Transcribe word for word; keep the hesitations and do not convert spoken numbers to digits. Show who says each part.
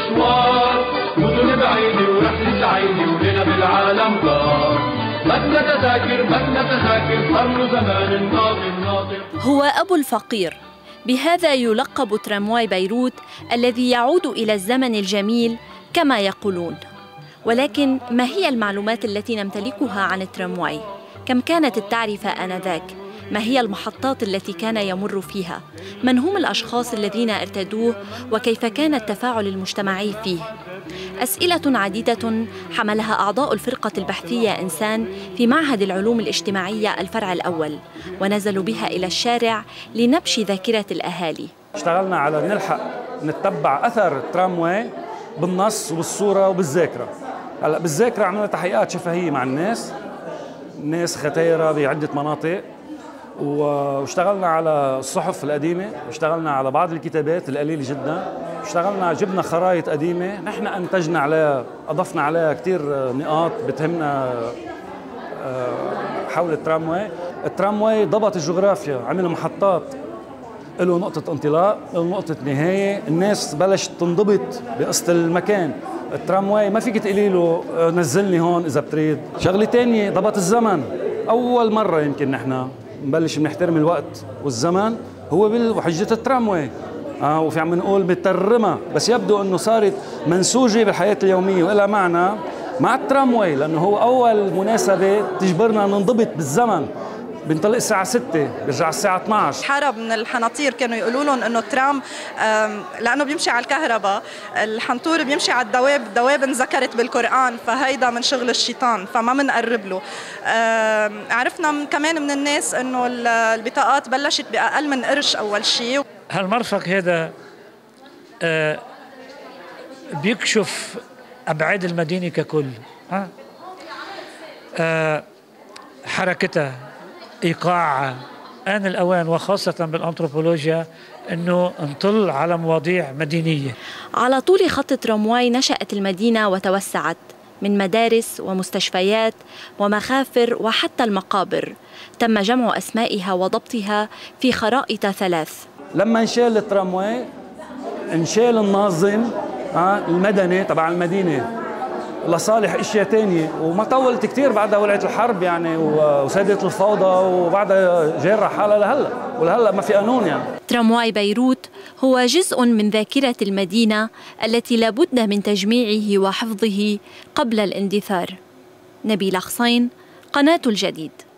Speaker 1: مشوار، مدن بعيدة ورحلة عيني ولنا بالعالم دار. بدنا تذاكر بدنا تذاكر صار زمان الناطر ناطر.
Speaker 2: هو أبو الفقير، بهذا يلقب ترامواي بيروت الذي يعود إلى الزمن الجميل كما يقولون. ولكن ما هي المعلومات التي نمتلكها عن الترامواي؟ كم كانت التعرفة آنذاك؟ ما هي المحطات التي كان يمر فيها؟ من هم الأشخاص الذين ارتدوه؟ وكيف كان التفاعل المجتمعي فيه؟ أسئلة عديدة حملها أعضاء الفرقة البحثية إنسان في معهد العلوم الاجتماعية الفرع الأول، ونزلوا بها إلى الشارع لنبش ذاكرة الأهالي.
Speaker 3: اشتغلنا على نلحق نتبع أثر الترامواي بالنص وبالصورة وبالذاكرة. هلا بالذاكرة عملنا تحقيقات شفهية مع الناس، ناس ختيرة بعدة مناطق، واشتغلنا على الصحف القديمة، واشتغلنا على بعض الكتابات القليلة جدا، اشتغلنا جبنا خرائط قديمة، نحن أنتجنا عليها، أضفنا عليها كتير نقاط بتهمنا حول الترامواي. الترامواي ضبط الجغرافيا، عمل محطات له نقطة انطلاق، له نقطة نهاية، الناس بلشت تنضبط بقصة المكان. الترامواي ما فيك تقولي له نزلني هون إذا بتريد. شغلة تانية ضبط الزمن، أول مرة يمكن نحن نبلش بنحترم الوقت والزمن هو بحجة الترامواي. آه وفي عم نقول مترمة، بس يبدو أنه صارت منسوجة بالحياة اليومية وإلها معنى مع الترامواي، لأنه هو أول مناسبة تجبرنا ننضبط بالزمن. بنطلق الساعة ستة بيرجع الساعة اثنعش.
Speaker 4: حارة من الحناطير كانوا يقولوا لهم انه الترام لانه بيمشي على الكهرباء، الحنطور بيمشي على الدواب، الدواب انذكرت بالقرآن فهيدا من شغل الشيطان فما بنقرب له. عرفنا كمان من الناس انه البطاقات بلشت باقل من قرش اول شيء.
Speaker 5: هالمرفق هذا بيكشف ابعاد المدينة ككل، ها حركتها، إيقاعها. آن الأوان وخاصة بالأنثروبولوجيا أنه نطل على مواضيع مدينية.
Speaker 2: على طول خط ترامواي نشأت المدينة وتوسعت، من مدارس ومستشفيات ومخافر وحتى المقابر. تم جمع أسمائها وضبطها في خرائط ثلاث.
Speaker 3: لما انشال الترامواي انشال الناظم المدني تبع المدينة لصالح اشياء تانية، وما طولت كثير بعدها ولعت الحرب يعني وسادت الفوضى، وبعدها جارة حالها لهلا، ولهلا ما في قانون يعني.
Speaker 2: ترامواي بيروت هو جزء من ذاكرة المدينة التي لابد من تجميعه وحفظه قبل الاندثار. نبيلة حسين، قناة الجديد.